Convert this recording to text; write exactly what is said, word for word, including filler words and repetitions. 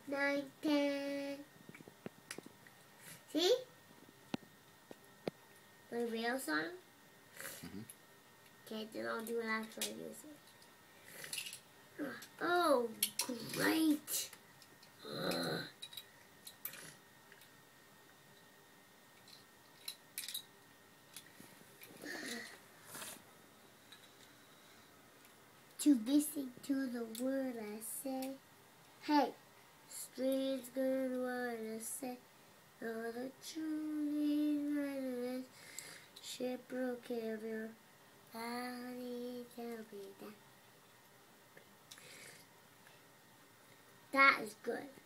nine, ten. See? My real song? Mm-hmm. Okay, then I'll do it after I use it. Oh, great! Ugh. To listen to the word I say. Hey, streets good what I say. All the truth is right in this ship broke every body tell me that. That is good.